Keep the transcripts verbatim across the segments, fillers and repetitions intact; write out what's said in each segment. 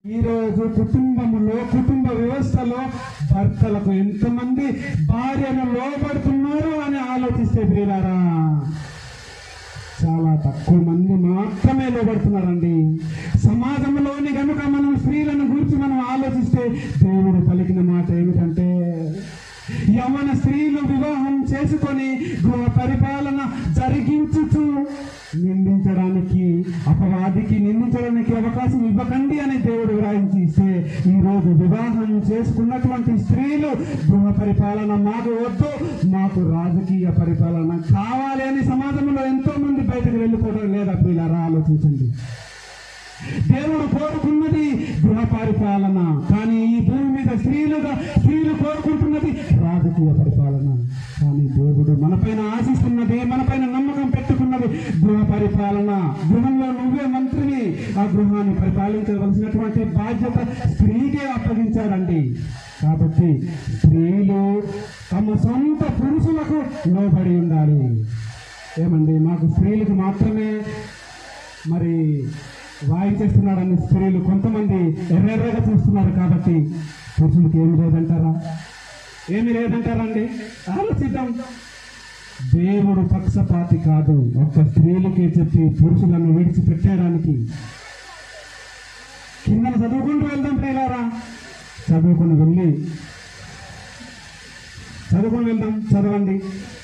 ఈరోజు కుటుంబంలో కుటుంబ వ్యవస్థలో భర్తలకు ఎంతమంది భార్యను లోబడుతున్నారు అని ఆలోచిస్తే ప్రియులారా చాలా తక్కువ మంది మాత్రమే లోబడుతున్నారండి. సమాజంలోని కనుక మనం స్త్రీలను గురించి మనం ఆలోచిస్తే దేవుడు పలికిన మాట ఏమిటంటే, యవన స్త్రీలు వివాహం చేసుకొని గృహ పరిపాలన జరిగించుచు నిందించడానికి అపవాదికి నిందించడానికి అవకాశం ఇవ్వకండి అని దేవుడు వ్రాయించి ఇస్తే, ఈరోజు వివాహం చేసుకున్నటువంటి స్త్రీలు గృహ పరిపాలన మాకు వద్దు, మాకు రాజకీయ పరిపాలన కావాలి అని సమాజంలో ఎంతో మంది బయటకు వెళ్ళిపోవడం లేదా ప్రియులారా? ఆలోచించండి. దేవుడు కోరుకున్నది గృహ పరిపాలన, కానీ ఈ భూమి మీద స్త్రీలుగా స్త్రీలు కోరుకుంటున్నది రాజకీయ పరిపాలన. కానీ దేవుడు మనపైన ఆశిస్తున్నది, మనపైన నమ్మకం పెట్టుకున్నది గృహ పరిపాలన. గృహంలో నువ్వే మంత్రిని, ఆ గృహాన్ని పరిపాలించవలసినటువంటి బాధ్యత స్త్రీకే అప్పగించారండి. కాబట్టి స్త్రీలు తమ సొంత పురుషులకు లోబడి ఉండాలి. ఏమండి, మాకు స్త్రీలకు మాత్రమే మరి వాయించేస్తున్నాడని స్త్రీలు కొంతమంది ఎర్రెర్రగా చూస్తున్నారు. కాబట్టి పురుషులకు ఏమి లేదంటారా? ఏమి లేదంటారండి? ఆలోచిద్దాం. దేవుడు పక్షపాతి కాదు, ఒక్క స్త్రీలకే చెప్పి పురుషులను విడిచిపెట్టేయడానికి. కిందన చదువుకుంటూ వెళ్దాం ప్రియులారా, చదువుకుని వెళ్ళి చదువుకుని వెళ్దాం. చదవండి.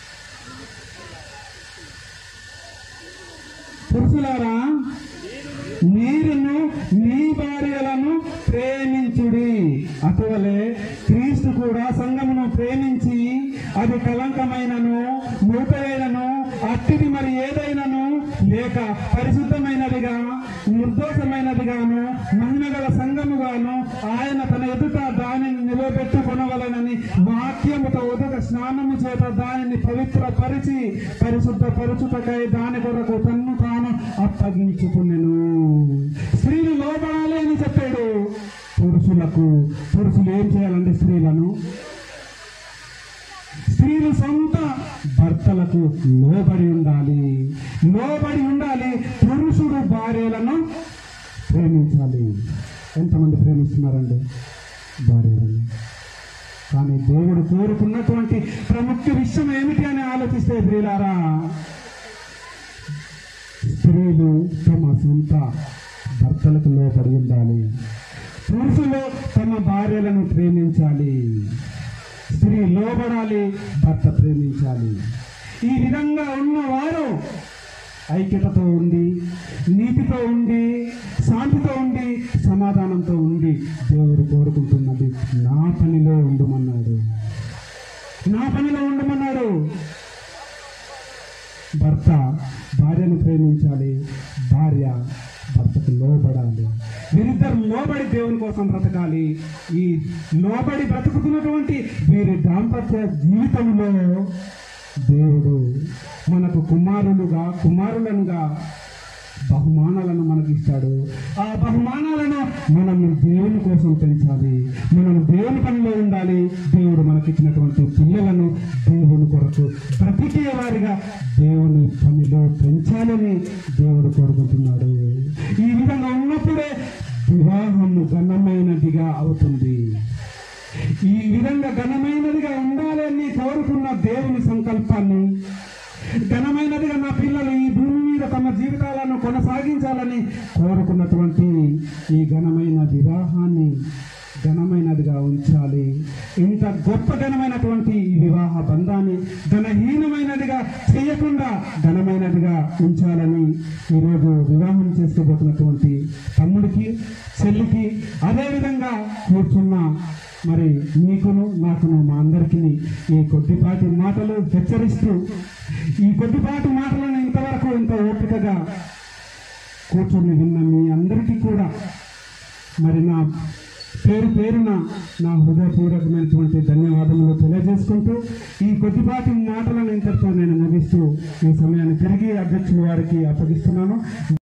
పురుషులారా, మీరును మీ భార్యలను ప్రేమించుడి, అటువలే క్రీస్తు కూడా సంఘమును ప్రేమించి అది కలంకమైనను మూటైనను అట్టిది మరి ఏదైనను లేక పరిశుద్ధమైనదిగా నిర్దోషమైనదిగాను మహిమగల సంఘముగాను ఆయన తన ఎదుట దానిని నిలబెట్టుకొనవలనని వాక్యముతో ఉదక స్నానము చేత దానిని పవిత్రపరిచి పరిశుద్ధపరచుటకై దాని కొరకు తన్ను తాను అప్పగించుకునెను. స్త్రీలు లోబడాలి అని చెప్పాడు పురుషులకు. పురుషులు ఏం చేయాలంటే స్త్రీలను స్త్రీలు సొంత భర్తలకు లోబడి ఉండాలి, లోబడి ఉండాలి. పురుషుడు భార్యలను ప్రేమించాలి. ఎంతమంది ప్రేమిస్తున్నారండి భార్యలను? కానీ దేవుడు కోరుకున్నటువంటి ప్రముఖ విషయం ఏమిటి అని ఆలోచిస్తే ప్రియులారా, స్త్రీలు తమ సొంత భర్తలకు లోబడి ఉండాలి. పురుషులు తమ భార్యలను ప్రేమించాలి. స్త్రీ లోబడాలి, భర్త ప్రేమించాలి. ఈ విధంగా ఉన్నవారు ఐక్యతతో ఉండి, నీతితో ఉండి, శాంతితో ఉండి, సమాధానంతో ఉండి దేవుడు కోరుకుంటున్నది నా పనిలో ఉండమన్నాడు, నా పనిలో ఉండమన్నాడు. భర్త భార్యను ప్రేమించాలి, భార్య భర్తకు లోబడాలి. వీరిద్దరు లోబడి దేవుని కోసం బ్రతకాలి. ఈ లోబడి బ్రతుకుతున్నటువంటి వీరి దాంపత్య జీవితంలో దేవుడు మనకు కుమారులుగా కుమారులనుగా బహుమానాలను మనకి ఇస్తాడు. ఆ బహుమానాలను మనం దేవుని కోసం పెంచాలి, మనం దేవుని పనిలో ఉండాలి. దేవుడు మనకిచ్చినటువంటి పిల్లలను దేవుని కొరకు బ్రతికే వారిగా దేవుని పనిలో పెంచాలని దేవుడు కోరుకుంటున్నాడు. ఈ విధంగా ఉన్నప్పుడే వివాహం ఘనమైనదిగా అవుతుంది. ఈ విధంగా ఘనమైనదిగా ఉండాలని కోరుకున్న దేవుని సంకల్పాన్ని, ఘనమైనదిగా నా పిల్లలు ఈ భూమి మీద తమ జీవితాలను కొనసాగించాలని కోరుకున్నటువంటి ఈ ఘనమైన వివాహాన్ని ఘనమైనదిగా ఉంచాలి. ఇంత గొప్ప ఘనమైనటువంటి ఈ వివాహ బంధాన్ని ఘనహీనమైనదిగా చేయకుండా ఘనమైనదిగా ఉంచాలని ఈరోజు వివాహం చేసుకోబోతున్నటువంటి తమ్ముడికి, చెల్లికి, అదేవిధంగా కూర్చున్న మరి నీకును నాకును మా అందరికీ ఈ కొద్దిపాటి మాటలు హెచ్చరిస్తూ, ఈ కొద్దిపాటి మాటలను ఇంతవరకు ఇంత ఓపికగా కూర్చొని విన్న మీ అందరికీ కూడా మరి నా పేరు పేరున నా హృదయపూర్వకమైనటువంటి ధన్యవాదములు తెలియజేసుకుంటూ, ఈ కొద్దిపాటి మాటలను ఇంతటితో నేను ముగిస్తూ ఈ సమయాన్ని తిరిగి అధ్యక్షుల వారికి అప్పగిస్తున్నాను.